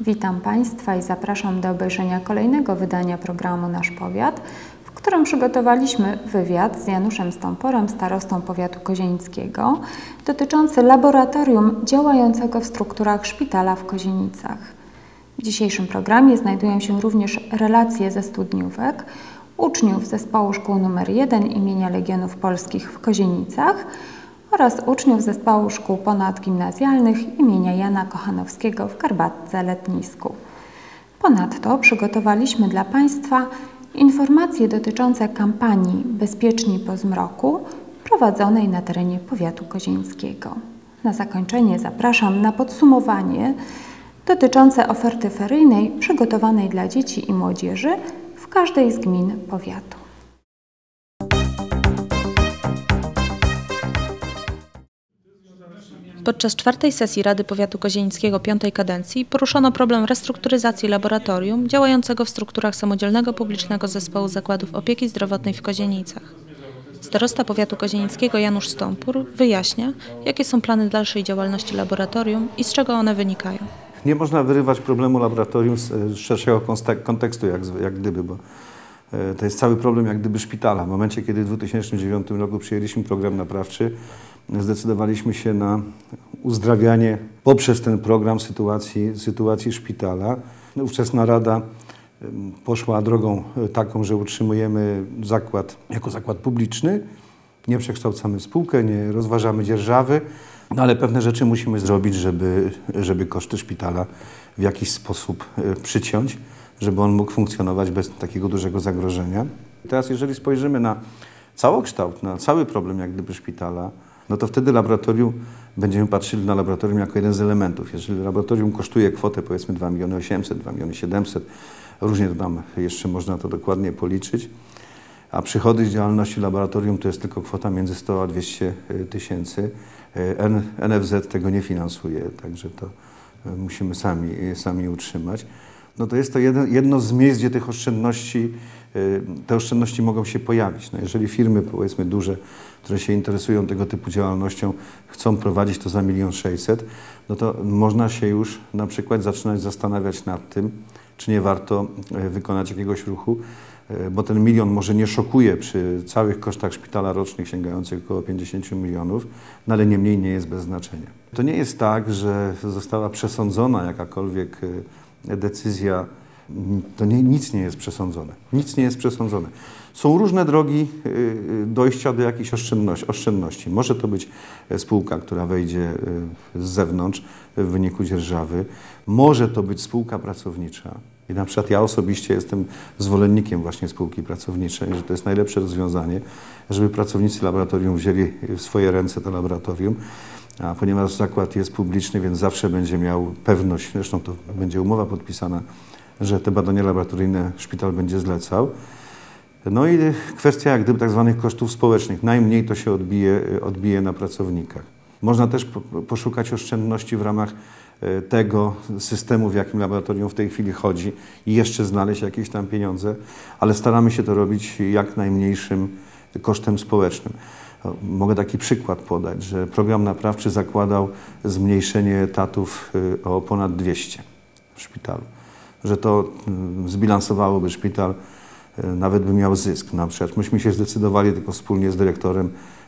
Witam Państwa i zapraszam do obejrzenia kolejnego wydania programu Nasz Powiat, w którym przygotowaliśmy wywiad z Januszem Stomporem, starostą powiatu kozienickiego, dotyczący laboratorium działającego w strukturach szpitala w Kozienicach. W dzisiejszym programie znajdują się również relacje ze studniówek uczniów zespołu szkół nr 1 imienia Legionów Polskich w Kozienicach oraz uczniów zespołu szkół ponadgimnazjalnych imienia Jana Kochanowskiego w Garbatce-Letnisku. Ponadto przygotowaliśmy dla Państwa informacje dotyczące kampanii Bezpieczni po zmroku prowadzonej na terenie powiatu kozieńskiego. Na zakończenie zapraszam na podsumowanie dotyczące oferty feryjnej przygotowanej dla dzieci i młodzieży w każdej z gmin powiatu. Podczas czwartej sesji Rady Powiatu Kozienickiego piątej kadencji poruszono problem restrukturyzacji laboratorium działającego w strukturach samodzielnego publicznego zespołu zakładów opieki zdrowotnej w Kozienicach. Starosta powiatu kozienickiego Janusz Stompur wyjaśnia, jakie są plany dalszej działalności laboratorium i z czego one wynikają. Nie można wyrywać problemu laboratorium z szerszego kontekstu, jak gdyby, bo to jest cały problem jak gdyby szpitala. W momencie, kiedy w 2009 roku przyjęliśmy program naprawczy, zdecydowaliśmy się na uzdrawianie poprzez ten program sytuacji szpitala. Ówczesna Rada poszła drogą taką, że utrzymujemy zakład jako zakład publiczny, nie przekształcamy w spółkę, nie rozważamy dzierżawy, ale pewne rzeczy musimy zrobić, żeby koszty szpitala w jakiś sposób przyciąć, żeby on mógł funkcjonować bez takiego dużego zagrożenia. Teraz jeżeli spojrzymy na całokształt, na cały problem jak gdyby szpitala, no to wtedy laboratorium, będziemy patrzyli na laboratorium jako jeden z elementów. Jeżeli laboratorium kosztuje kwotę powiedzmy 2 800 000, 2 700 000, różnie to tam jeszcze można to dokładnie policzyć, a przychody z działalności laboratorium to jest tylko kwota między 100 a 200 tysięcy. NFZ tego nie finansuje, także to musimy sami utrzymać. No to jest to jedno z miejsc, gdzie te oszczędności mogą się pojawić. No jeżeli firmy, powiedzmy duże, które się interesują tego typu działalnością, chcą prowadzić to za 1 600 000, no to można się już na przykład zaczynać zastanawiać nad tym, czy nie warto wykonać jakiegoś ruchu, bo ten 1 000 000 może nie szokuje przy całych kosztach szpitala rocznych sięgających około 50 milionów, no ale niemniej nie jest bez znaczenia. To nie jest tak, że została przesądzona jakakolwiek decyzja, to nic nie jest przesądzone. Nic nie jest przesądzone. Są różne drogi dojścia do jakichś oszczędności. Może to być spółka, która wejdzie z zewnątrz w wyniku dzierżawy. Może to być spółka pracownicza. I na przykład ja osobiście jestem zwolennikiem właśnie spółki pracowniczej, że to jest najlepsze rozwiązanie, żeby pracownicy laboratorium wzięli w swoje ręce to laboratorium. A ponieważ zakład jest publiczny, więc zawsze będzie miał pewność, zresztą to będzie umowa podpisana, że te badania laboratoryjne szpital będzie zlecał. No i kwestia jak gdyby tak zwanych kosztów społecznych. Najmniej to się odbije na pracownikach. Można też poszukać oszczędności w ramach tego systemu, w jakim laboratorium w tej chwili chodzi i jeszcze znaleźć jakieś tam pieniądze, ale staramy się to robić jak najmniejszym kosztem społecznym. Mogę taki przykład podać, że program naprawczy zakładał zmniejszenie etatów o ponad 200 w szpitalu. Że to zbilansowałoby szpital, nawet by miał zysk. Na przykład myśmy się zdecydowali tylko wspólnie z dyrektorem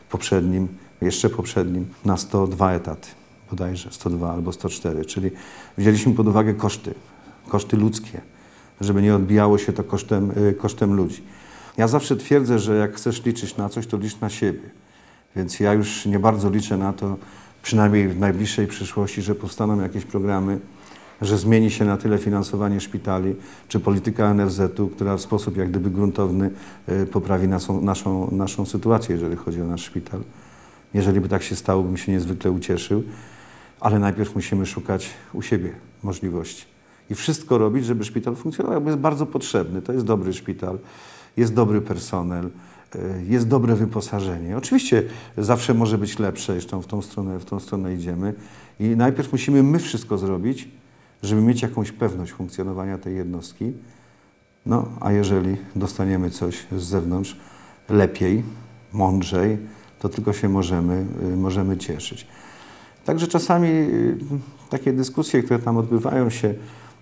jeszcze poprzednim, na 102 etaty, bodajże 102 albo 104, czyli wzięliśmy pod uwagę koszty ludzkie, żeby nie odbijało się to kosztem ludzi. Ja zawsze twierdzę, że jak chcesz liczyć na coś, to licz na siebie. Więc ja już nie bardzo liczę na to, przynajmniej w najbliższej przyszłości, że powstaną jakieś programy, że zmieni się na tyle finansowanie szpitali, czy polityka NFZ-u, która w sposób jak gdyby gruntowny poprawi naszą sytuację, jeżeli chodzi o nasz szpital. Jeżeli by tak się stało, bym się niezwykle ucieszył, ale najpierw musimy szukać u siebie możliwości. I wszystko robić, żeby szpital funkcjonował, bo jest bardzo potrzebny. To jest dobry szpital, jest dobry personel, jest dobre wyposażenie. Oczywiście zawsze może być lepsze, jeszcze w tą stronę idziemy. I najpierw musimy my wszystko zrobić, żeby mieć jakąś pewność funkcjonowania tej jednostki. No, a jeżeli dostaniemy coś z zewnątrz lepiej, mądrzej, to tylko się możemy cieszyć. Także czasami takie dyskusje, które tam odbywają się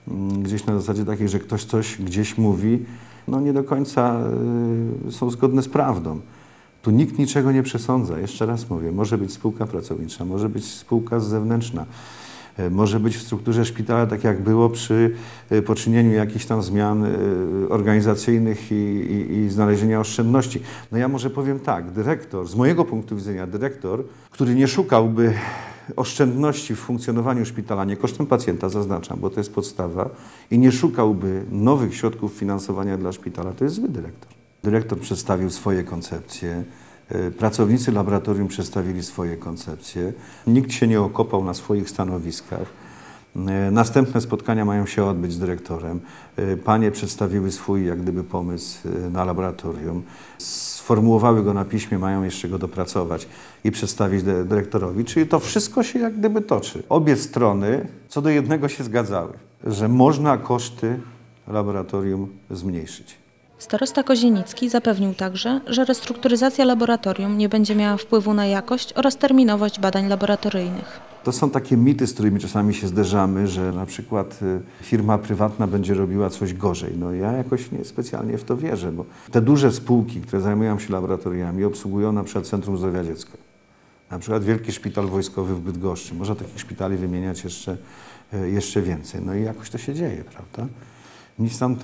gdzieś na zasadzie takiej, że ktoś coś gdzieś mówi, no nie do końca są zgodne z prawdą. Tu nikt niczego nie przesądza. Jeszcze raz mówię, może być spółka pracownicza, może być spółka zewnętrzna, może być w strukturze szpitala, tak jak było przy poczynieniu jakichś tam zmian organizacyjnych i znalezienia oszczędności. No ja może powiem tak, dyrektor, z mojego punktu widzenia dyrektor, który nie szukałby oszczędności w funkcjonowaniu szpitala, nie kosztem pacjenta, zaznaczam, bo to jest podstawa, i nie szukałby nowych środków finansowania dla szpitala, to jest zły dyrektor. Dyrektor przedstawił swoje koncepcje, pracownicy laboratorium przedstawili swoje koncepcje, nikt się nie okopał na swoich stanowiskach. Następne spotkania mają się odbyć z dyrektorem. Panie przedstawiły swój jak gdyby pomysł na laboratorium, sformułowały go na piśmie, mają jeszcze go dopracować i przedstawić dyrektorowi, czyli to wszystko się jak gdyby toczy. Obie strony co do jednego się zgadzały, że można koszty laboratorium zmniejszyć. Starosta Kozienicki zapewnił także, że restrukturyzacja laboratorium nie będzie miała wpływu na jakość oraz terminowość badań laboratoryjnych. To są takie mity, z którymi czasami się zderzamy, że na przykład firma prywatna będzie robiła coś gorzej. No ja jakoś nie specjalnie w to wierzę, bo te duże spółki, które zajmują się laboratoriami, obsługują na przykład Centrum Zdrowia Dziecka. Na przykład Wielki Szpital Wojskowy w Bydgoszczy. Można takich szpitali wymieniać jeszcze więcej. No i jakoś to się dzieje, prawda? Nic tam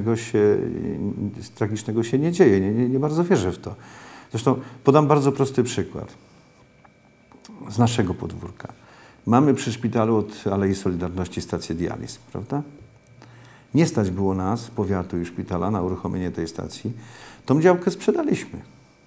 tragicznego się nie dzieje. Nie bardzo wierzę w to. Zresztą podam bardzo prosty przykład z naszego podwórka. Mamy przy szpitalu od Alei Solidarności stację dializ, prawda? Nie stać było nas, powiatu i szpitala, na uruchomienie tej stacji. Tą działkę sprzedaliśmy.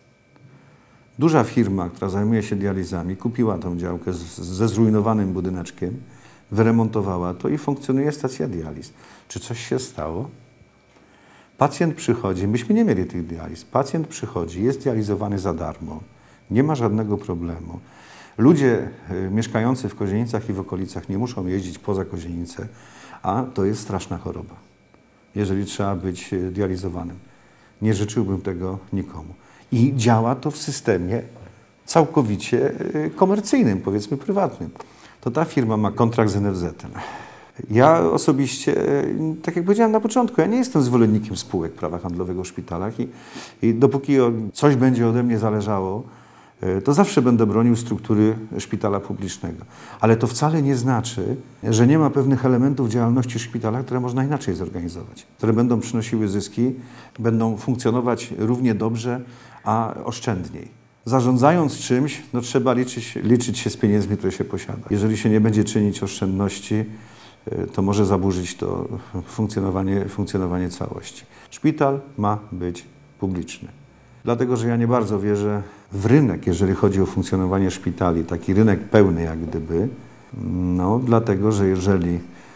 Duża firma, która zajmuje się dializami, kupiła tą działkę ze zrujnowanym budyneczkiem, wyremontowała to i funkcjonuje stacja dializ. Czy coś się stało? Pacjent przychodzi, myśmy nie mieli tych dializ, pacjent przychodzi, jest dializowany za darmo, nie ma żadnego problemu. Ludzie mieszkający w Kozienicach i w okolicach nie muszą jeździć poza Kozienice, a to jest straszna choroba, jeżeli trzeba być dializowanym. Nie życzyłbym tego nikomu. I działa to w systemie całkowicie komercyjnym, powiedzmy prywatnym. To ta firma ma kontrakt z NFZ-em. Ja osobiście, tak jak powiedziałem na początku, ja nie jestem zwolennikiem spółek prawa handlowego w szpitalach i dopóki coś będzie ode mnie zależało, to zawsze będę bronił struktury szpitala publicznego. Ale to wcale nie znaczy, że nie ma pewnych elementów działalności szpitala, które można inaczej zorganizować, które będą przynosiły zyski, będą funkcjonować równie dobrze, a oszczędniej. Zarządzając czymś, no trzeba liczyć się z pieniędzmi, które się posiada. Jeżeli się nie będzie czynić oszczędności, to może zaburzyć to funkcjonowanie całości. Szpital ma być publiczny. Dlatego, że ja nie bardzo wierzę w rynek, jeżeli chodzi o funkcjonowanie szpitali, taki rynek pełny jak gdyby, no dlatego, że jeżeli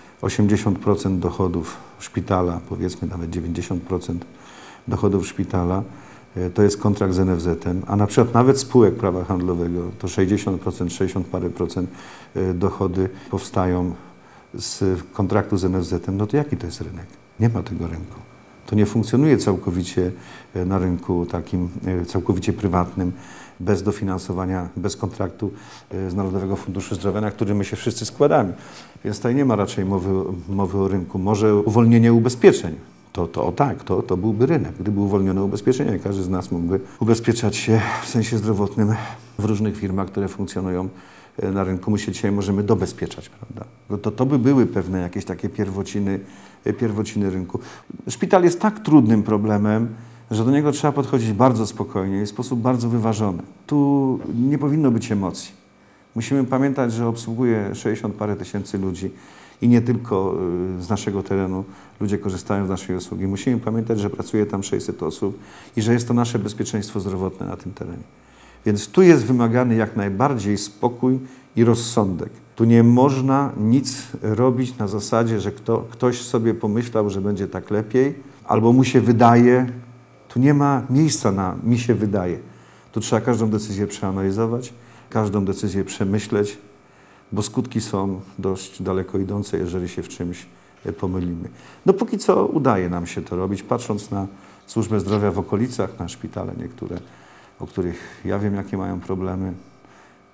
80% dochodów szpitala, powiedzmy nawet 90% dochodów szpitala, to jest kontrakt z NFZ-em, a na przykład nawet spółek prawa handlowego to 60%, 60 parę procent dochody powstają z kontraktu z NFZ-em, no to jaki to jest rynek? Nie ma tego rynku. To nie funkcjonuje całkowicie na rynku takim całkowicie prywatnym, bez dofinansowania, bez kontraktu z Narodowego Funduszu Zdrowia, na który my się wszyscy składamy. Więc tutaj nie ma raczej mowy o rynku. Może uwolnienie ubezpieczeń. To byłby rynek. Gdyby uwolniono ubezpieczenia, każdy z nas mógłby ubezpieczać się w sensie zdrowotnym w różnych firmach, które funkcjonują na rynku. My się dzisiaj możemy dobezpieczać, prawda? To by były pewne jakieś takie pierwociny rynku. Szpital jest tak trudnym problemem, że do niego trzeba podchodzić bardzo spokojnie i w sposób bardzo wyważony. Tu nie powinno być emocji. Musimy pamiętać, że obsługuje 60 parę tysięcy ludzi i nie tylko z naszego terenu ludzie korzystają z naszej usługi. Musimy pamiętać, że pracuje tam 600 osób i że jest to nasze bezpieczeństwo zdrowotne na tym terenie. Więc tu jest wymagany jak najbardziej spokój i rozsądek. Tu nie można nic robić na zasadzie, że ktoś sobie pomyślał, że będzie tak lepiej, albo mu się wydaje. Tu nie ma miejsca na mi się wydaje. Tu trzeba każdą decyzję przeanalizować, każdą decyzję przemyśleć, bo skutki są dość daleko idące, jeżeli się w czymś pomylimy. No póki co udaje nam się to robić, patrząc na służbę zdrowia w okolicach, na szpitale niektóre, o których ja wiem, jakie mają problemy,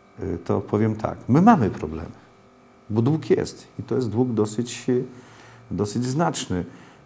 to powiem tak, my mamy problemy, bo dług jest i to jest dług dosyć znaczny.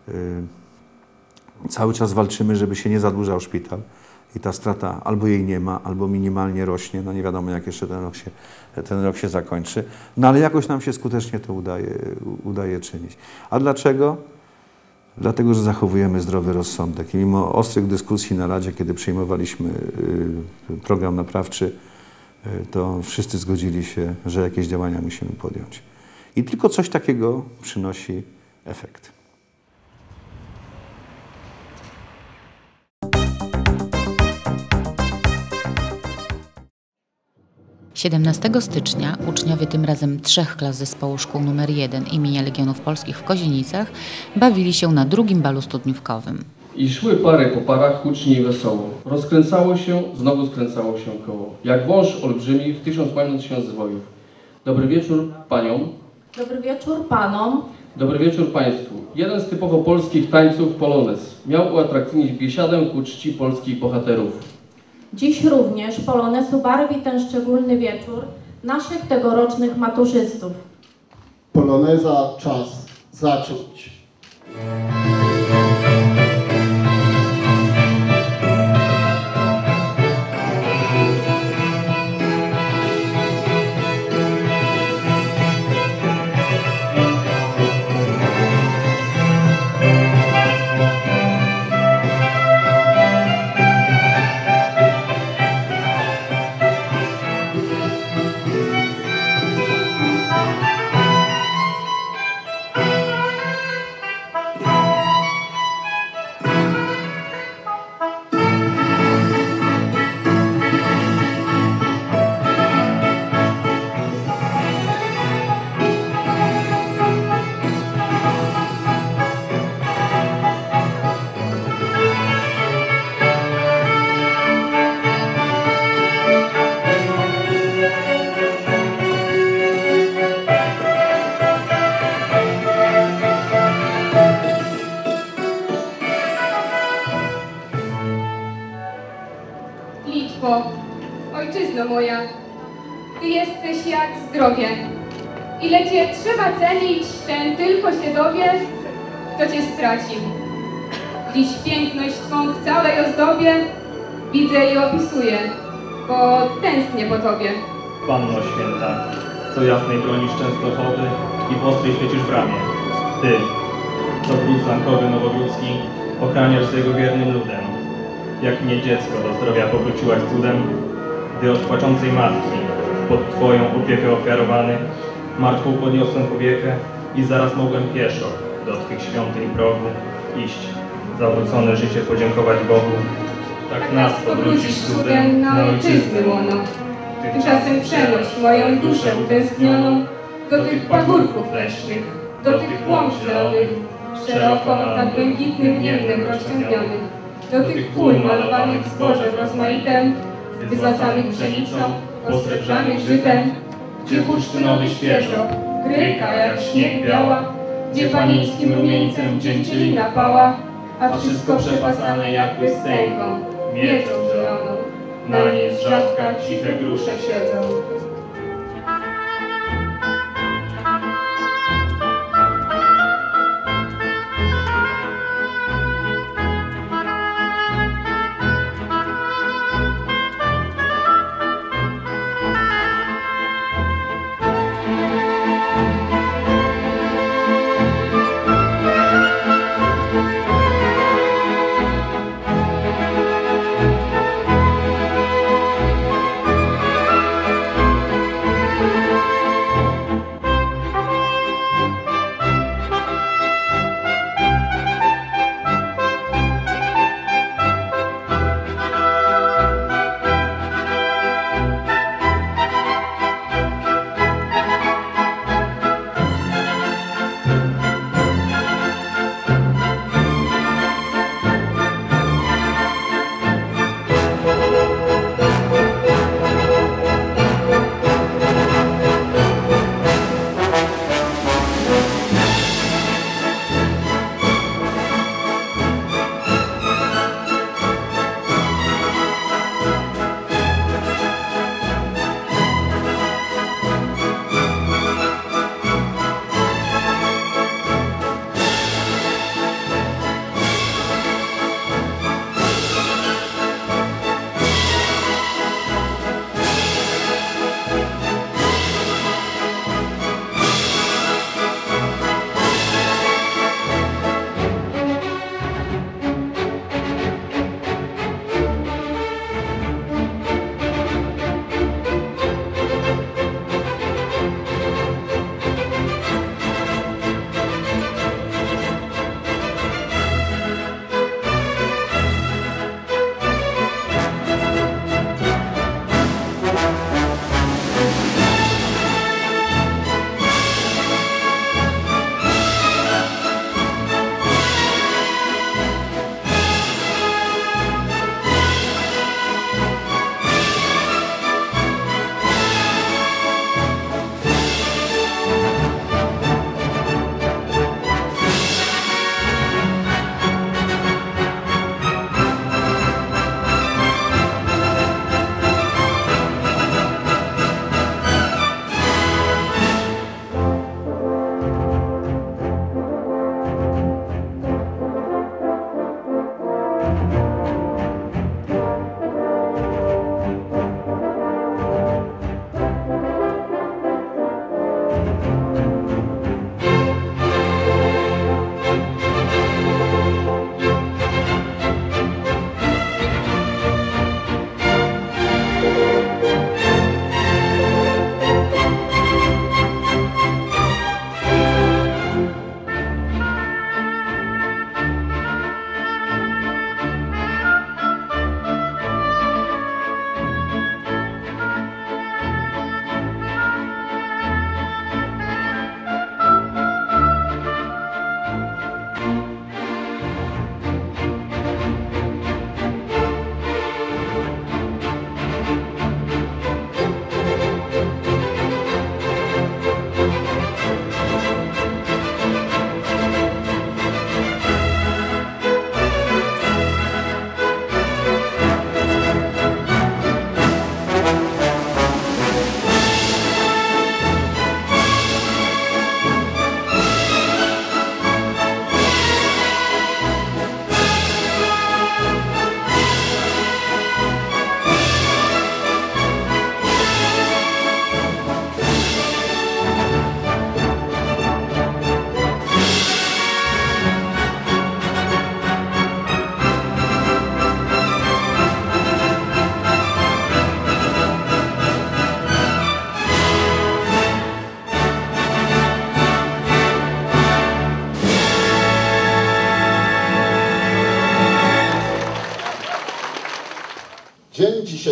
Cały czas walczymy, żeby się nie zadłużał szpital i ta strata albo jej nie ma, albo minimalnie rośnie. No nie wiadomo, jak jeszcze ten rok się zakończy. No ale jakoś nam się skutecznie to udaje czynić. A dlaczego? Dlatego, że zachowujemy zdrowy rozsądek. I mimo ostrych dyskusji na Radzie, kiedy przyjmowaliśmy program naprawczy, to wszyscy zgodzili się, że jakieś działania musimy podjąć. I tylko coś takiego przynosi efekt. 17 stycznia uczniowie tym razem 3 klas zespołu szkół nr 1 imienia Legionów Polskich w Kozienicach bawili się na drugim balu studniówkowym. I szły pary po parach hucznie i wesoło. Rozkręcało się, znowu skręcało się koło. Jak wąż olbrzymi w 1000 zwojów. Dobry wieczór paniom. Dobry wieczór panom. Dobry wieczór państwu. Jeden z typowo polskich tańców polonez miał uatrakcyjnić biesiadę ku czci polskich bohaterów. Dziś również polonez ubarwi ten szczególny wieczór naszych tegorocznych maturzystów. Poloneza czas zacząć. Litwo, ojczyzno moja, Ty jesteś jak zdrowie. Ile Cię trzeba cenić, ten tylko się dowie, kto Cię stracił. Dziś piękność Twą w całej ozdobie widzę i opisuję, bo tęsknię po Tobie. Panno święta, co jasnej bronisz Częstochowy i w ostrej świecisz w ramię. Ty, co gród zamkowy nowogródzki, ochraniasz z jego wiernym ludem. Jak mnie dziecko do zdrowia powróciłaś cudem, gdy od płaczącej matki, pod Twoją opiekę ofiarowany, martwą podniosłem powiekę i zaraz mogłem pieszo do Twych świątyń progu iść, za wrócone życie podziękować Bogu. Tak nas powrócisz cudem na ojczyzny łono. Tymczasem przenoś moją duszę tęsknioną do tych pagórków leśnych, do tych łąk zielonych, szeroko nad błękitnym niebem rozciągnionych, do tych pól malowanych zbożem rozmaitem, wyzłacanych pszenicą, posrebrzanych żytem, gdzie bursztynowy świeżo, gryka jak śnieg biała, gdzie panieńskim rumieńcem dzięcielina pała, a wszystko przepasane jakby stęgą, miedzą zieloną. Na niej z rzadka ciche grusze siedzą.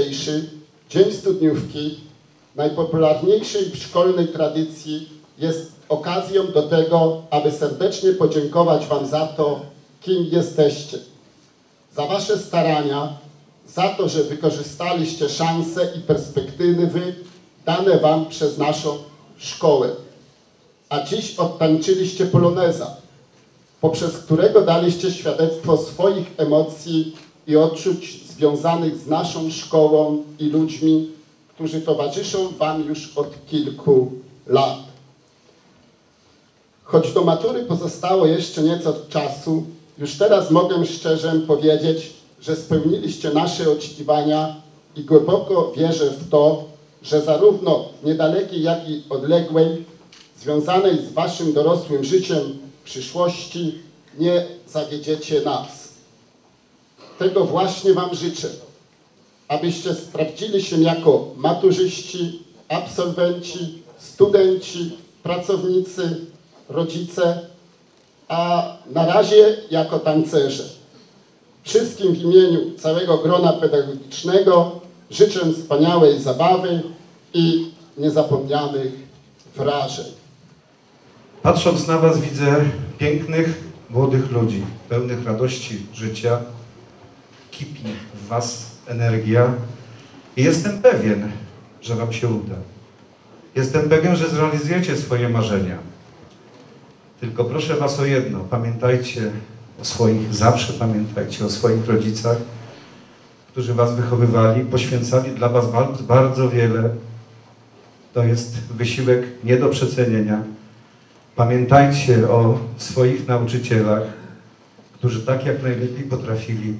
dzisiejszy, Dzień Studniówki, najpopularniejszej w szkolnej tradycji, jest okazją do tego, aby serdecznie podziękować Wam za to, kim jesteście. Za Wasze starania, za to, że wykorzystaliście szanse i perspektywy dane Wam przez naszą szkołę. A dziś odtańczyliście poloneza, poprzez którego daliście świadectwo swoich emocji i odczuć związanych z naszą szkołą i ludźmi, którzy towarzyszą Wam już od kilku lat. Choć do matury pozostało jeszcze nieco czasu, już teraz mogę szczerze powiedzieć, że spełniliście nasze oczekiwania i głęboko wierzę w to, że zarówno niedalekiej, jak i odległej, związanej z Waszym dorosłym życiem w przyszłości, nie zawiedziecie nas. Tego właśnie Wam życzę, abyście sprawdzili się jako maturzyści, absolwenci, studenci, pracownicy, rodzice, a na razie jako tancerze. Wszystkim w imieniu całego grona pedagogicznego życzę wspaniałej zabawy i niezapomnianych wrażeń. Patrząc na Was, widzę pięknych, młodych ludzi, pełnych radości życia. Kipi w Was energia i jestem pewien, że Wam się uda. Jestem pewien, że zrealizujecie swoje marzenia. Tylko proszę Was o jedno, pamiętajcie o swoich, zawsze pamiętajcie o swoich rodzicach, którzy Was wychowywali, poświęcali dla Was bardzo wiele. To jest wysiłek nie do przecenienia. Pamiętajcie o swoich nauczycielach, którzy tak jak najlepiej potrafili,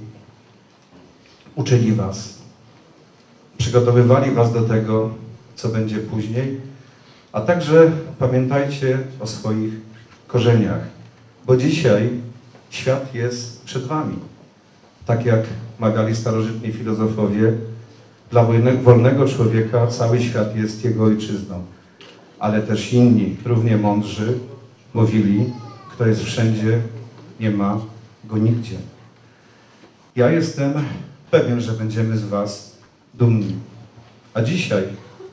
uczyli Was, przygotowywali Was do tego, co będzie później, a także pamiętajcie o swoich korzeniach, bo dzisiaj świat jest przed Wami. Tak jak mawiali starożytni filozofowie, dla wolnego człowieka cały świat jest jego ojczyzną. Ale też inni, równie mądrzy, mówili, kto jest wszędzie, nie ma go nigdzie. Ja jestem pewien, że będziemy z Was dumni. A dzisiaj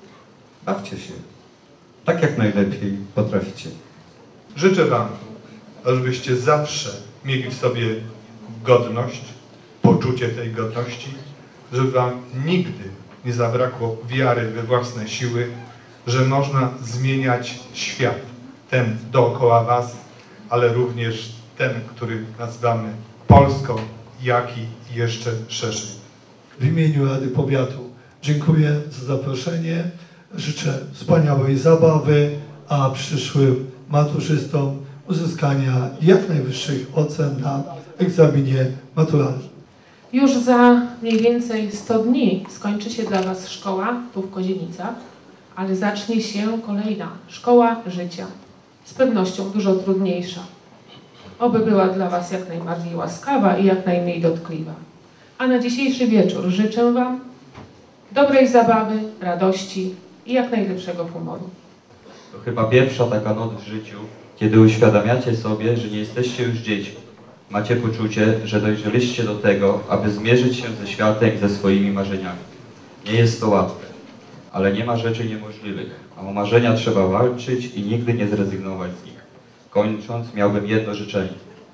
bawcie się, tak jak najlepiej potraficie. Życzę Wam, żebyście zawsze mieli w sobie godność, poczucie tej godności, żeby Wam nigdy nie zabrakło wiary we własne siły, że można zmieniać świat, ten dookoła Was, ale również ten, który nazywamy Polską, jak i jeszcze szerzej. W imieniu Rady Powiatu dziękuję za zaproszenie, życzę wspaniałej zabawy, a przyszłym maturzystom uzyskania jak najwyższych ocen na egzaminie maturalnym. Już za mniej więcej 100 dni skończy się dla Was szkoła tu w Kozienicach, ale zacznie się kolejna szkoła życia. Z pewnością dużo trudniejsza. Oby była dla Was jak najbardziej łaskawa i jak najmniej dotkliwa. A na dzisiejszy wieczór życzę Wam dobrej zabawy, radości i jak najlepszego humoru. To chyba pierwsza taka noc w życiu, kiedy uświadamiacie sobie, że nie jesteście już dziećmi. Macie poczucie, że dojrzeliście do tego, aby zmierzyć się ze światem i ze swoimi marzeniami. Nie jest to łatwe, ale nie ma rzeczy niemożliwych, a o marzenia trzeba walczyć i nigdy nie zrezygnować z nich. Kończąc, miałbym jedno życzenie.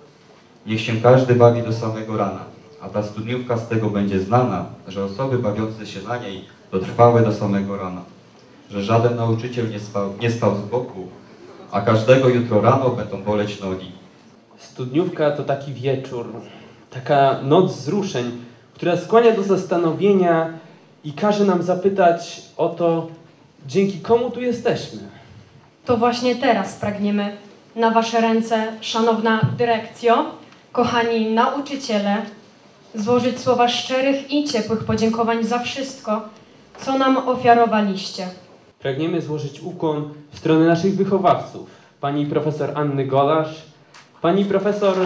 Niech się każdy bawi do samego rana, a ta studniówka z tego będzie znana, że osoby bawiące się na niej dotrwały do samego rana. Że żaden nauczyciel nie stał z boku, a każdego jutro rano będą boleć nogi. Studniówka to taki wieczór, taka noc wzruszeń, która skłania do zastanowienia i każe nam zapytać o to, dzięki komu tu jesteśmy. To właśnie teraz pragniemy na Wasze ręce, szanowna dyrekcjo, kochani nauczyciele, złożyć słowa szczerych i ciepłych podziękowań za wszystko, co nam ofiarowaliście. Pragniemy złożyć ukłon w stronę naszych wychowawców, pani profesor Anny Golasz, pani profesor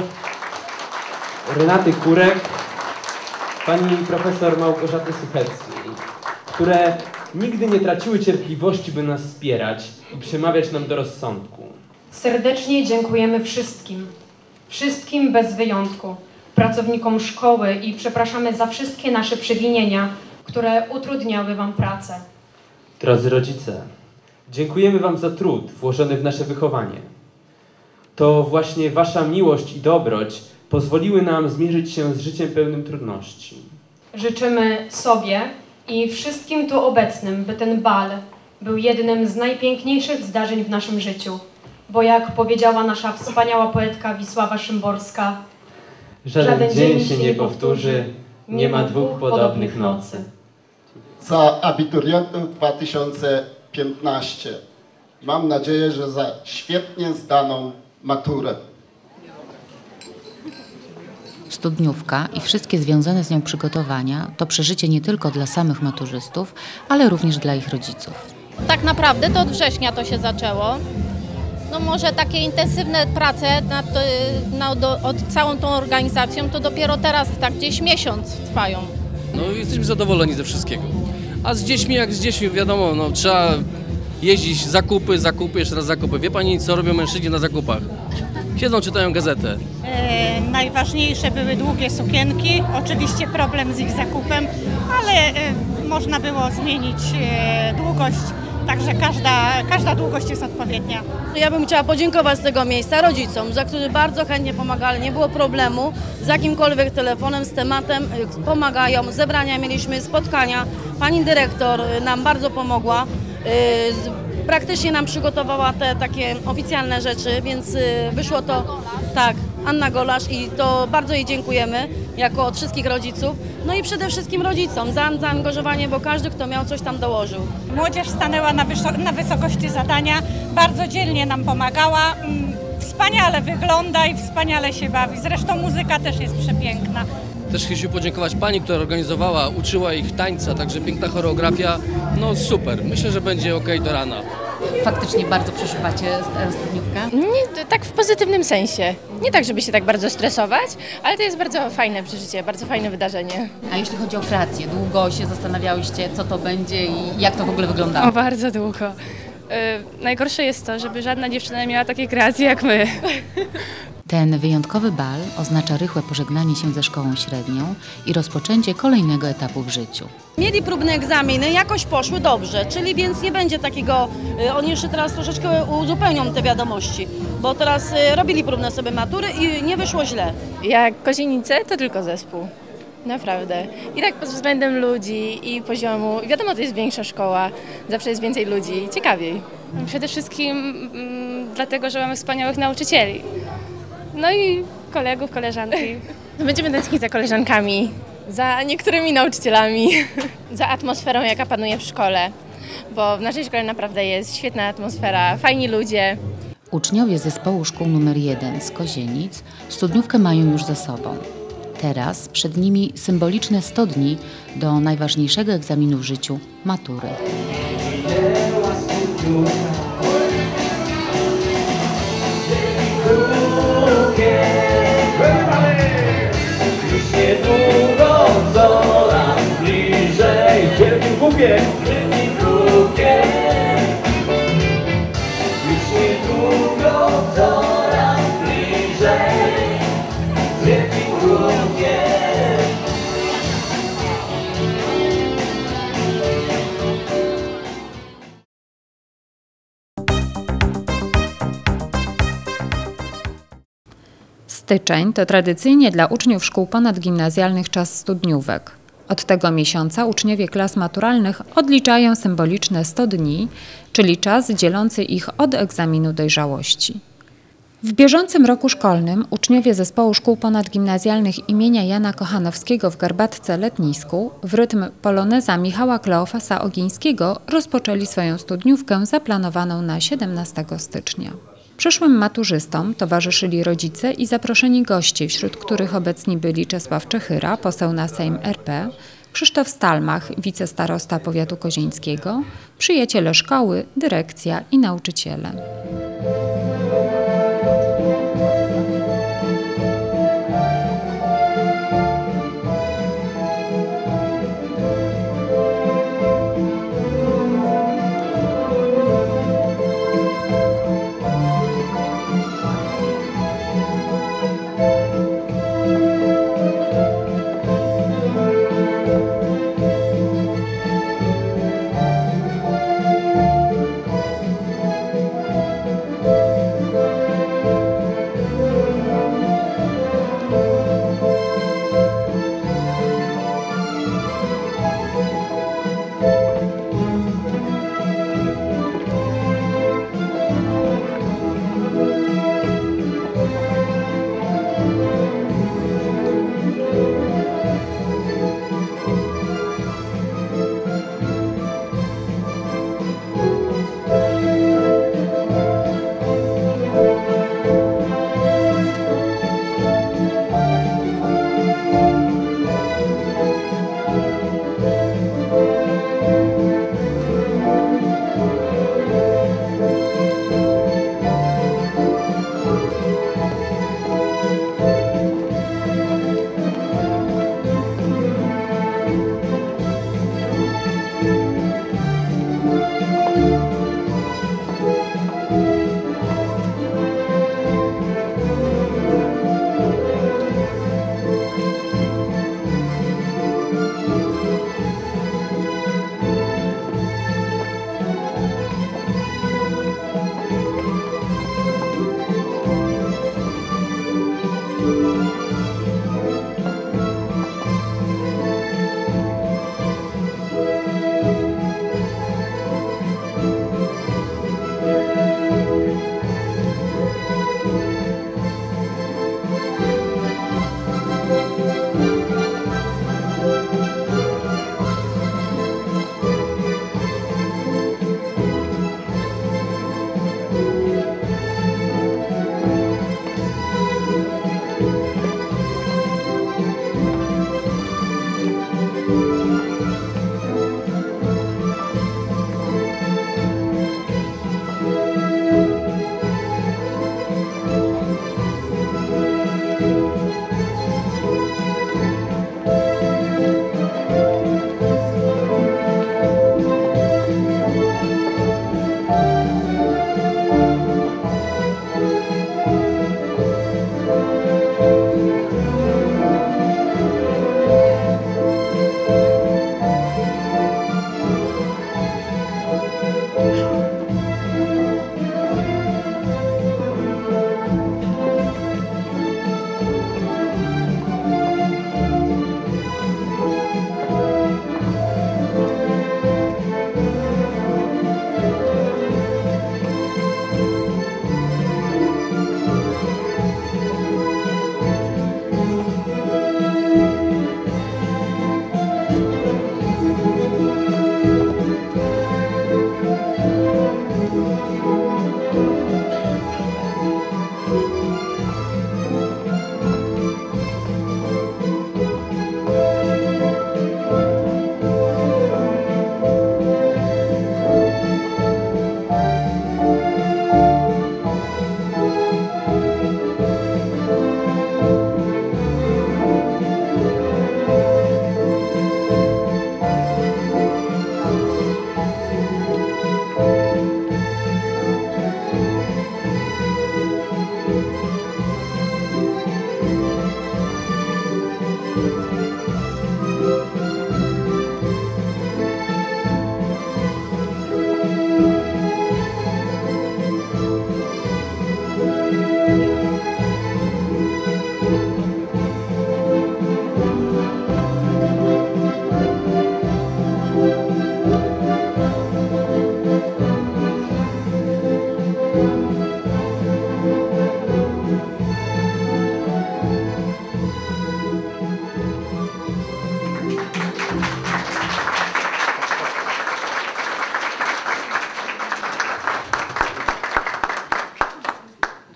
Renaty Kurek, pani profesor Małgorzaty Sucheckiej, które nigdy nie traciły cierpliwości, by nas wspierać i przemawiać nam do rozsądku. Serdecznie dziękujemy wszystkim bez wyjątku, pracownikom szkoły i przepraszamy za wszystkie nasze przewinienia, które utrudniały Wam pracę. Drodzy rodzice, dziękujemy Wam za trud włożony w nasze wychowanie. To właśnie Wasza miłość i dobroć pozwoliły nam zmierzyć się z życiem pełnym trudności. Życzymy sobie i wszystkim tu obecnym, by ten bal był jednym z najpiękniejszych zdarzeń w naszym życiu. Bo jak powiedziała nasza wspaniała poetka Wisława Szymborska, żaden dzień się nie powtórzy, nie ma dwóch podobnych nocy. Za abiturientów 2015. Mam nadzieję, że za świetnie zdaną maturę. Studniówka i wszystkie związane z nią przygotowania to przeżycie nie tylko dla samych maturzystów, ale również dla ich rodziców. Tak naprawdę to od września to się zaczęło. No może takie intensywne prace nad całą tą organizacją to dopiero teraz, tak gdzieś miesiąc trwają. No jesteśmy zadowoleni ze wszystkiego. A z dziećmi, jak z dziećmi, wiadomo, no trzeba jeździć, zakupy, jeszcze raz zakupy. Wie pani, co robią mężczyźni na zakupach? Siedzą, czytają gazetę. Najważniejsze były długie sukienki, oczywiście problem z ich zakupem, ale można było zmienić długość, także każda długość jest odpowiednia. Ja bym chciała podziękować z tego miejsca rodzicom, za którzy bardzo chętnie pomagali, nie było problemu z jakimkolwiek telefonem, z tematem, pomagają, zebrania mieliśmy, spotkania, pani dyrektor nam bardzo pomogła. Praktycznie nam przygotowała te takie oficjalne rzeczy, więc wyszło to tak, Anna Golasz i to bardzo jej dziękujemy jako od wszystkich rodziców. No i przede wszystkim rodzicom za zaangażowanie, bo każdy, kto miał coś tam dołożył. Młodzież stanęła na wysokości zadania, bardzo dzielnie nam pomagała, wspaniale wygląda i wspaniale się bawi. Zresztą muzyka też jest przepiękna. Też chcieliśmy podziękować pani, która organizowała, uczyła ich tańca, także piękna choreografia, no super. Myślę, że będzie okej do rana. Faktycznie bardzo przeżywacie studniówkę? Nie, tak w pozytywnym sensie. Nie tak, żeby się tak bardzo stresować, ale to jest bardzo fajne przeżycie, bardzo fajne wydarzenie. A jeśli chodzi o kreację, długo się zastanawiałyście, co to będzie i jak to w ogóle wyglądało? O, bardzo długo. Najgorsze jest to, żeby żadna dziewczyna nie miała takiej kreacji jak my. Ten wyjątkowy bal oznacza rychłe pożegnanie się ze szkołą średnią i rozpoczęcie kolejnego etapu w życiu. Mieli próbne egzaminy, jakoś poszły dobrze, czyli więc nie będzie takiego, oni jeszcze teraz troszeczkę uzupełnią te wiadomości, bo teraz robili próbne sobie matury i nie wyszło źle. Jak Kozienice to tylko zespół. Naprawdę. I tak pod względem ludzi i poziomu. Wiadomo, to jest większa szkoła, zawsze jest więcej ludzi, ciekawiej. Przede wszystkim dlatego, że mamy wspaniałych nauczycieli. No i kolegów, koleżanki. Będziemy tęsknić za koleżankami, za niektórymi nauczycielami, za atmosferą, jaka panuje w szkole, bo w naszej szkole naprawdę jest świetna atmosfera, fajni ludzie. Uczniowie zespołu szkół nr 1 z Kozienic studniówkę mają już za sobą. Teraz przed nimi symboliczne 100 dni do najważniejszego egzaminu w życiu – matury. Już niedługo coraz bliżej wielkim krukiem, już niedługo coraz bliżej wielkim krukiem. Styczeń to tradycyjnie dla uczniów szkół ponadgimnazjalnych czas studniówek. Od tego miesiąca uczniowie klas maturalnych odliczają symboliczne 100 dni, czyli czas dzielący ich od egzaminu dojrzałości. W bieżącym roku szkolnym uczniowie zespołu szkół ponadgimnazjalnych imienia Jana Kochanowskiego w Garbatce Letnisku w rytm poloneza Michała Kleofasa Ogińskiego rozpoczęli swoją studniówkę zaplanowaną na 17 stycznia. Przyszłym maturzystom towarzyszyli rodzice i zaproszeni goście, wśród których obecni byli Czesław Czechyra, poseł na Sejm RP, Krzysztof Stalmach, wicestarosta powiatu kozieńskiego, przyjaciele szkoły, dyrekcja i nauczyciele.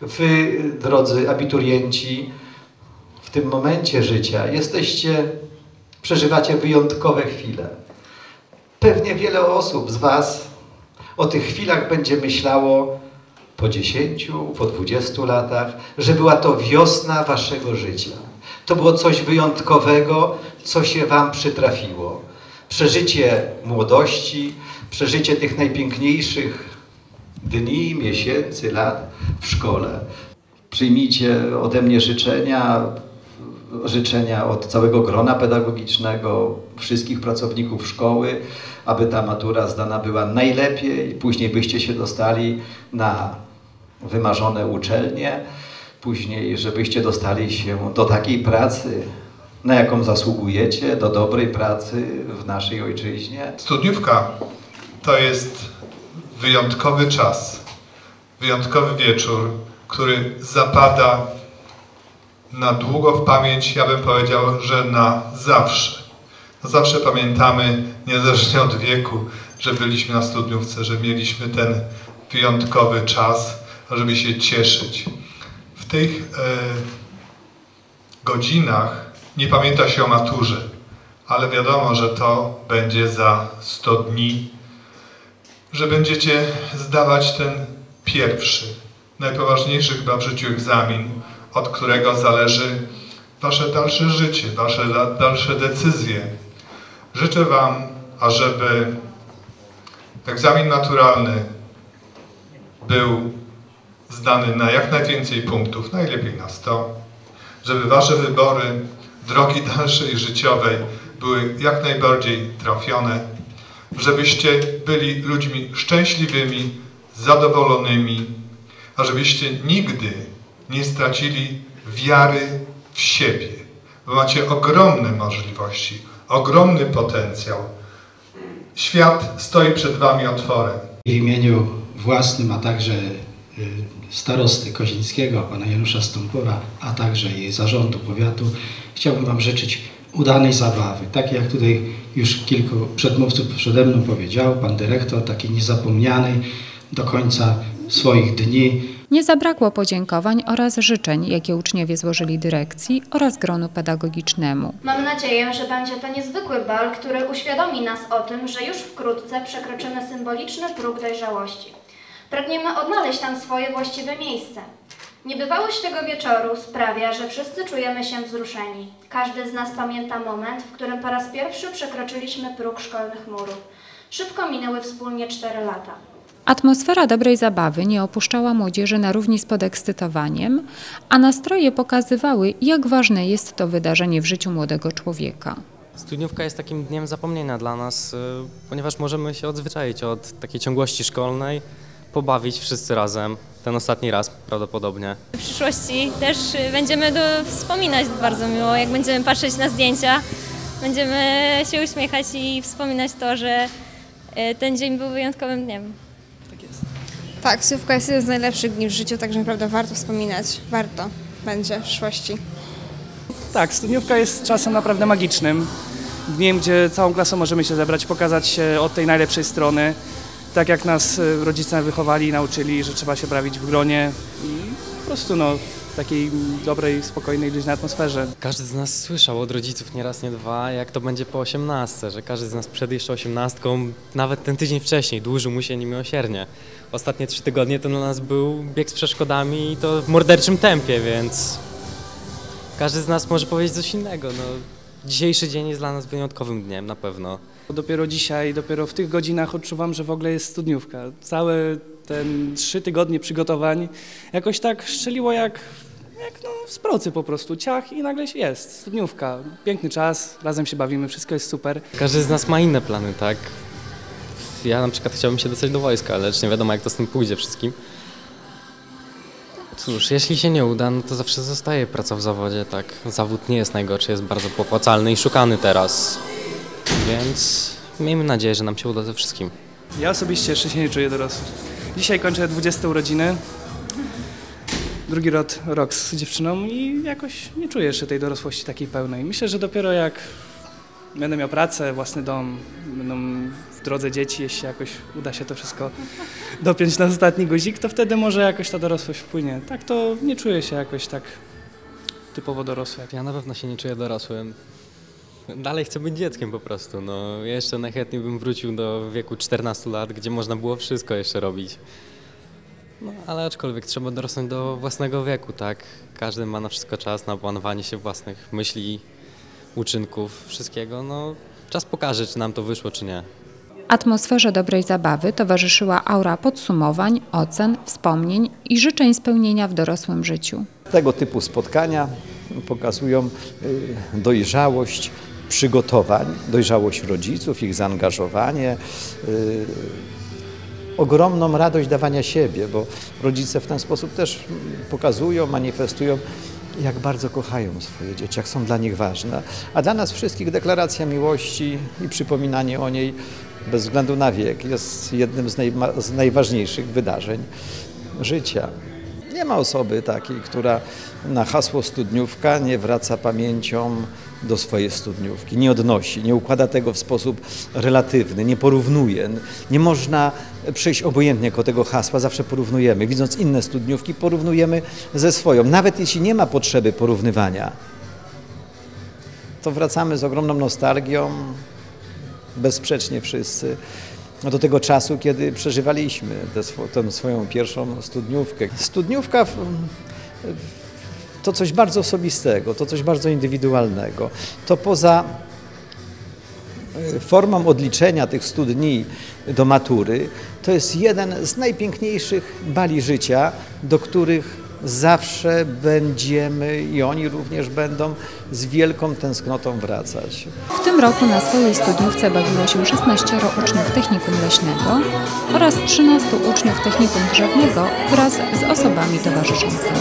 Wy, drodzy abiturienci, w tym momencie życia przeżywacie wyjątkowe chwile. Pewnie wiele osób z Was o tych chwilach będzie myślało po 10, po 20 latach, że była to wiosna Waszego życia. To było coś wyjątkowego, co się Wam przytrafiło. Przeżycie młodości, przeżycie tych najpiękniejszych dni, miesięcy, lat w szkole. Przyjmijcie ode mnie życzenia od całego grona pedagogicznego, wszystkich pracowników szkoły, aby ta matura zdana była najlepiej, później byście się dostali na wymarzone uczelnie, później żebyście dostali się do takiej pracy, na jaką zasługujecie, do dobrej pracy w naszej ojczyźnie. Studniówka to jest wyjątkowy czas, wyjątkowy wieczór, który zapada na długo w pamięć, ja bym powiedział, że na zawsze. Zawsze pamiętamy, niezależnie od wieku, że byliśmy na studniówce, że mieliśmy ten wyjątkowy czas, żeby się cieszyć. W tych godzinach nie pamięta się o maturze, ale wiadomo, że to będzie za 100 dni, że będziecie zdawać ten pierwszy, najpoważniejszy chyba w życiu egzamin, od którego zależy Wasze dalsze życie, Wasze dalsze decyzje. Życzę Wam, ażeby egzamin naturalny był zdany na jak najwięcej punktów, najlepiej na 100, żeby Wasze wybory drogi dalszej życiowej były jak najbardziej trafione, żebyście byli ludźmi szczęśliwymi, zadowolonymi, a żebyście nigdy nie stracili wiary w siebie, bo macie ogromne możliwości, ogromny potencjał. Świat stoi przed Wami otworem. W imieniu własnym, a także starosty kozińskiego, pana Janusza Stąpora, a także i zarządu powiatu, chciałbym Wam życzyć udanej zabawy. Tak jak tutaj już kilku przedmówców przede mną powiedział, pan dyrektor, takiej niezapomnianej do końca swoich dni. Nie zabrakło podziękowań oraz życzeń, jakie uczniowie złożyli dyrekcji oraz gronu pedagogicznemu. Mam nadzieję, że będzie to niezwykły bal, który uświadomi nas o tym, że już wkrótce przekroczymy symboliczny próg dojrzałości. Pragniemy odnaleźć tam swoje właściwe miejsce. Niebywałość tego wieczoru sprawia, że wszyscy czujemy się wzruszeni. Każdy z nas pamięta moment, w którym po raz pierwszy przekroczyliśmy próg szkolnych murów. Szybko minęły wspólnie 4 lata. Atmosfera dobrej zabawy nie opuszczała młodzieży na równi z podekscytowaniem, a nastroje pokazywały, jak ważne jest to wydarzenie w życiu młodego człowieka. Studniówka jest takim dniem zapomnienia dla nas, ponieważ możemy się odzwyczaić od takiej ciągłości szkolnej, pobawić wszyscy razem, ten ostatni raz prawdopodobnie. W przyszłości też będziemy wspominać bardzo miło, jak będziemy patrzeć na zdjęcia, będziemy się uśmiechać i wspominać to, że ten dzień był wyjątkowym dniem. Tak, studniówka jest jeden z najlepszych dni w życiu, także naprawdę warto wspominać, warto będzie w przyszłości. Tak, studniówka jest czasem naprawdę magicznym, dniem, gdzie całą klasą możemy się zebrać, pokazać się od tej najlepszej strony, tak jak nas rodzice wychowali i nauczyli, że trzeba się bawić w gronie i po prostu w takiej dobrej, spokojnej, luźnej atmosferze. Każdy z nas słyszał od rodziców nie raz, nie dwa, jak to będzie po 18, że każdy z nas przed jeszcze 18, nawet ten tydzień wcześniej, dłużył mu się niemiłosiernie. Ostatnie 3 tygodnie to dla nas był bieg z przeszkodami i to w morderczym tempie, więc każdy z nas może powiedzieć coś innego. Dzisiejszy dzień jest dla nas wyjątkowym dniem, na pewno. Dopiero dzisiaj, dopiero w tych godzinach odczuwam, że w ogóle jest studniówka. Całe ten 3 tygodnie przygotowań jakoś tak strzeliło jak z procy po prostu, ciach i nagle jest studniówka. Piękny czas, razem się bawimy, wszystko jest super. Każdy z nas ma inne plany, tak? Ja na przykład chciałbym się dostać do wojska, lecz nie wiadomo jak to z tym pójdzie wszystkim. Cóż, jeśli się nie uda, no to zawsze zostaje praca w zawodzie, tak? Zawód nie jest najgorszy, jest bardzo popłacalny i szukany teraz, więc miejmy nadzieję, że nam się uda ze wszystkim. Ja osobiście jeszcze się nie czuję dorosły. Dzisiaj kończę 20 urodziny, drugi rok z dziewczyną i jakoś nie czuję jeszcze tej dorosłości takiej pełnej. Myślę, że dopiero jak będę miał pracę, własny dom, będą w drodze dzieci, jeśli jakoś uda się to wszystko dopiąć na ostatni guzik, to wtedy może jakoś ta dorosłość wpłynie. Tak to nie czuję się jakoś tak typowo dorosły. Ja na pewno się nie czuję dorosłym. Dalej chcę być dzieckiem po prostu. No, jeszcze najchętniej bym wrócił do wieku 14 lat, gdzie można było wszystko jeszcze robić. No, ale aczkolwiek trzeba dorosnąć do własnego wieku, tak? Każdy ma na wszystko czas, na planowanie się własnych myśli, uczynków, wszystkiego. No, czas pokaże, czy nam to wyszło, czy nie. Atmosferze dobrej zabawy towarzyszyła aura podsumowań, ocen, wspomnień i życzeń spełnienia w dorosłym życiu. Tego typu spotkania pokazują dojrzałość przygotowań, dojrzałość rodziców, ich zaangażowanie, ogromną radość dawania siebie, bo rodzice w ten sposób też pokazują, manifestują, jak bardzo kochają swoje dzieci, jak są dla nich ważne. A dla nas wszystkich deklaracja miłości i przypominanie o niej bez względu na wiek jest jednym z najważniejszych wydarzeń życia. Nie ma osoby takiej, która na hasło studniówka nie wraca pamięcią do swojej studniówki, nie odnosi, nie układa tego w sposób relatywny, nie porównuje. Nie można przejść obojętnie koło tego hasła, zawsze porównujemy. Widząc inne studniówki, porównujemy ze swoją. Nawet jeśli nie ma potrzeby porównywania, to wracamy z ogromną nostalgią, bezsprzecznie wszyscy, do tego czasu, kiedy przeżywaliśmy tę swoją pierwszą studniówkę. Studniówka to coś bardzo osobistego, to coś bardzo indywidualnego. To poza formą odliczenia tych 100 dni do matury, to jest jeden z najpiękniejszych bali życia, do których zawsze będziemy i oni również będą z wielką tęsknotą wracać. W tym roku na swojej studniówce bawiło się 16 uczniów technikum leśnego oraz 13 uczniów technikum drzewnego wraz z osobami towarzyszącymi.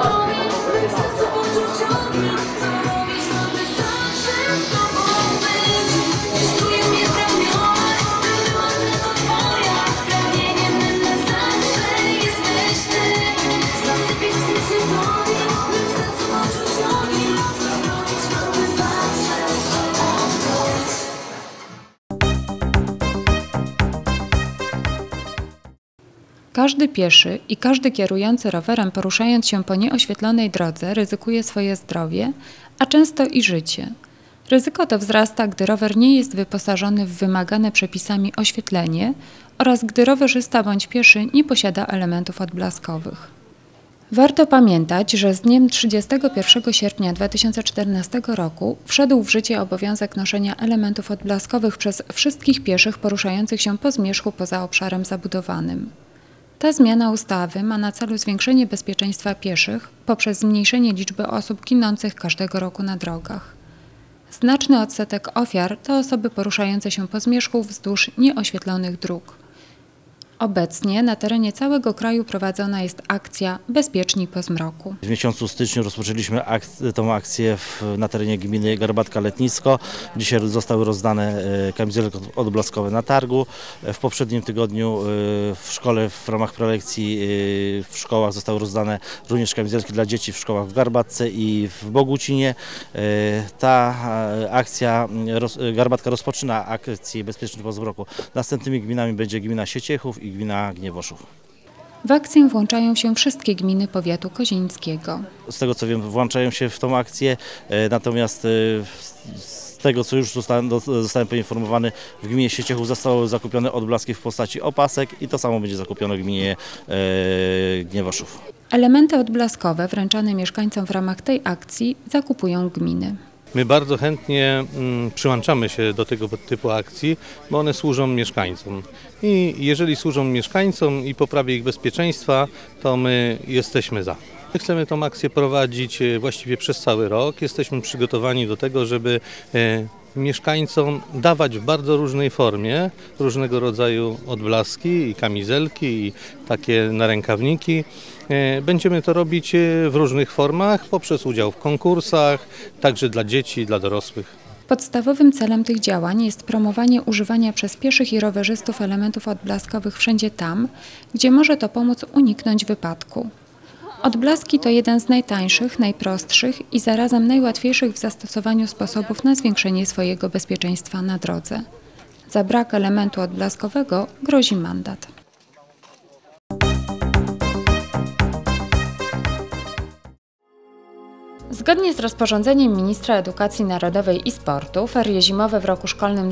Każdy pieszy i każdy kierujący rowerem, poruszając się po nieoświetlonej drodze, ryzykuje swoje zdrowie, a często i życie. Ryzyko to wzrasta, gdy rower nie jest wyposażony w wymagane przepisami oświetlenie oraz gdy rowerzysta bądź pieszy nie posiada elementów odblaskowych. Warto pamiętać, że z dniem 31 sierpnia 2014 roku wszedł w życie obowiązek noszenia elementów odblaskowych przez wszystkich pieszych poruszających się po zmierzchu poza obszarem zabudowanym. Ta zmiana ustawy ma na celu zwiększenie bezpieczeństwa pieszych poprzez zmniejszenie liczby osób ginących każdego roku na drogach. Znaczny odsetek ofiar to osoby poruszające się po zmierzchu wzdłuż nieoświetlonych dróg. Obecnie na terenie całego kraju prowadzona jest akcja Bezpieczni po zmroku. W miesiącu styczniu rozpoczęliśmy tę akcję na terenie gminy Garbatka-Letnicko. Dzisiaj zostały rozdane kamizelki odblaskowe na targu. W poprzednim tygodniu w szkole w ramach prelekcji w szkołach zostały rozdane również kamizelki dla dzieci w szkołach w Garbatce i w Bogucinie. Ta akcja, Garbatka rozpoczyna akcję Bezpieczni po zmroku. Następnymi gminami będzie gmina Sieciechów i gmina Gniewoszów. W akcję włączają się wszystkie gminy powiatu kozińskiego. Z tego co wiem, włączają się w tą akcję, natomiast z tego co już zostałem poinformowany, w gminie Sieciechów zostały zakupione odblaski w postaci opasek i to samo będzie zakupione w gminie Gniewoszów. Elementy odblaskowe wręczane mieszkańcom w ramach tej akcji zakupują gminy. My bardzo chętnie przyłączamy się do tego typu akcji, bo one służą mieszkańcom. I jeżeli służą mieszkańcom i poprawie ich bezpieczeństwa, to my jesteśmy za. My chcemy tę akcję prowadzić właściwie przez cały rok. Jesteśmy przygotowani do tego, żeby mieszkańcom dawać w bardzo różnej formie różnego rodzaju odblaski i kamizelki i takie narękawniki. Będziemy to robić w różnych formach poprzez udział w konkursach, także dla dzieci i dla dorosłych. Podstawowym celem tych działań jest promowanie używania przez pieszych i rowerzystów elementów odblaskowych wszędzie tam, gdzie może to pomóc uniknąć wypadku. Odblaski to jeden z najtańszych, najprostszych i zarazem najłatwiejszych w zastosowaniu sposobów na zwiększenie swojego bezpieczeństwa na drodze. Za brak elementu odblaskowego grozi mandat. Zgodnie z rozporządzeniem Ministra Edukacji Narodowej i Sportu ferie zimowe w roku szkolnym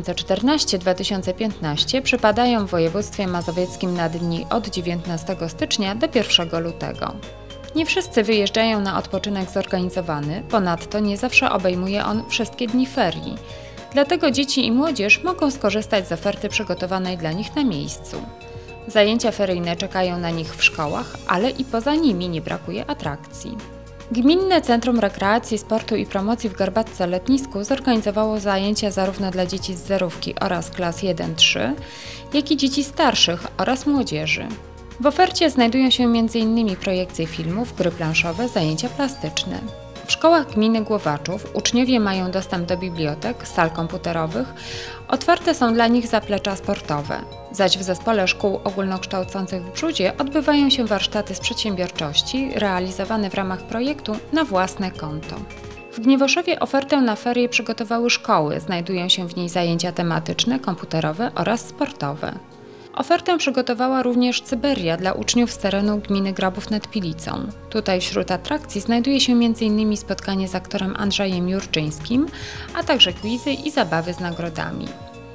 2014-2015 przypadają w województwie mazowieckim na dni od 19 stycznia do 1 lutego. Nie wszyscy wyjeżdżają na odpoczynek zorganizowany, ponadto nie zawsze obejmuje on wszystkie dni ferii. Dlatego dzieci i młodzież mogą skorzystać z oferty przygotowanej dla nich na miejscu. Zajęcia feryjne czekają na nich w szkołach, ale i poza nimi nie brakuje atrakcji. Gminne Centrum Rekreacji, Sportu i Promocji w Garbatce Letnisku zorganizowało zajęcia zarówno dla dzieci z zerówki oraz klas 1-3, jak i dzieci starszych oraz młodzieży. W ofercie znajdują się m.in. projekcje filmów, gry planszowe, zajęcia plastyczne. W szkołach gminy Głowaczów uczniowie mają dostęp do bibliotek, sal komputerowych, otwarte są dla nich zaplecza sportowe, zaś w Zespole Szkół Ogólnokształcących w Brzudzie odbywają się warsztaty z przedsiębiorczości realizowane w ramach projektu na własne konto. W Gniewoszowie ofertę na ferie przygotowały szkoły, znajdują się w niej zajęcia tematyczne, komputerowe oraz sportowe. Ofertę przygotowała również Cyberia dla uczniów z terenu gminy Grabów nad Pilicą. Tutaj wśród atrakcji znajduje się m.in. spotkanie z aktorem Andrzejem Jurczyńskim, a także quizy i zabawy z nagrodami.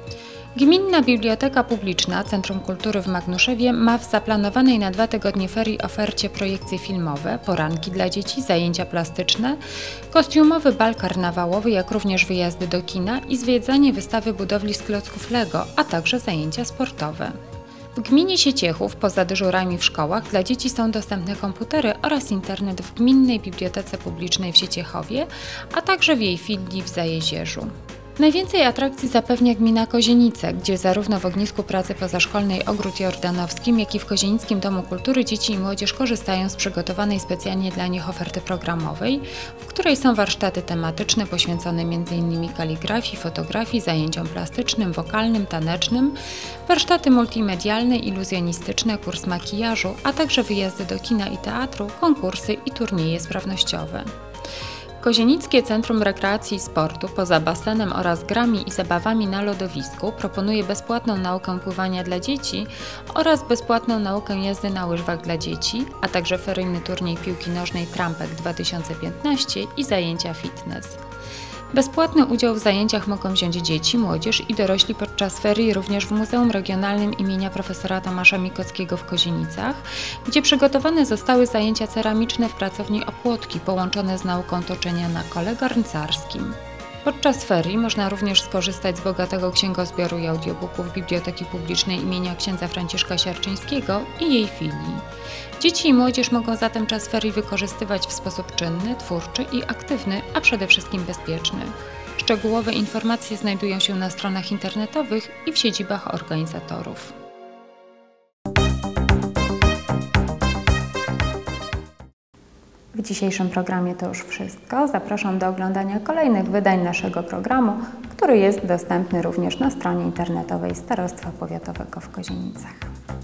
Gminna Biblioteka Publiczna Centrum Kultury w Magnuszewie ma w zaplanowanej na 2 tygodnie ferii ofercie projekcje filmowe, poranki dla dzieci, zajęcia plastyczne, kostiumowy bal karnawałowy, jak również wyjazdy do kina i zwiedzanie wystawy budowli z klocków Lego, a także zajęcia sportowe. W gminie Sieciechów poza dyżurami w szkołach dla dzieci są dostępne komputery oraz internet w Gminnej Bibliotece Publicznej w Sieciechowie, a także w jej filii w Zajezierzu. Najwięcej atrakcji zapewnia gmina Kozienice, gdzie zarówno w ognisku pracy pozaszkolnej Ogród Jordanowskim, jak i w Kozienickim Domu Kultury dzieci i młodzież korzystają z przygotowanej specjalnie dla nich oferty programowej, w której są warsztaty tematyczne poświęcone m.in. kaligrafii, fotografii, zajęciom plastycznym, wokalnym, tanecznym, warsztaty multimedialne, iluzjonistyczne, kurs makijażu, a także wyjazdy do kina i teatru, konkursy i turnieje sprawnościowe. Kozienickie Centrum Rekreacji i Sportu poza basenem oraz grami i zabawami na lodowisku proponuje bezpłatną naukę pływania dla dzieci oraz bezpłatną naukę jazdy na łyżwach dla dzieci, a także feryjny turniej piłki nożnej Trampek 2015 i zajęcia fitness. Bezpłatny udział w zajęciach mogą wziąć dzieci, młodzież i dorośli podczas ferii również w Muzeum Regionalnym imienia profesora Tomasza Mikockiego w Kozienicach, gdzie przygotowane zostały zajęcia ceramiczne w pracowni Opłotki połączone z nauką toczenia na kole garncarskim. Podczas ferii można również skorzystać z bogatego księgozbioru i audiobooków Biblioteki Publicznej imienia księdza Franciszka Siarczyńskiego i jej filii. Dzieci i młodzież mogą zatem czas ferii wykorzystywać w sposób czynny, twórczy i aktywny, a przede wszystkim bezpieczny. Szczegółowe informacje znajdują się na stronach internetowych i w siedzibach organizatorów. W dzisiejszym programie to już wszystko. Zapraszam do oglądania kolejnych wydań naszego programu, który jest dostępny również na stronie internetowej Starostwa Powiatowego w Kozienicach.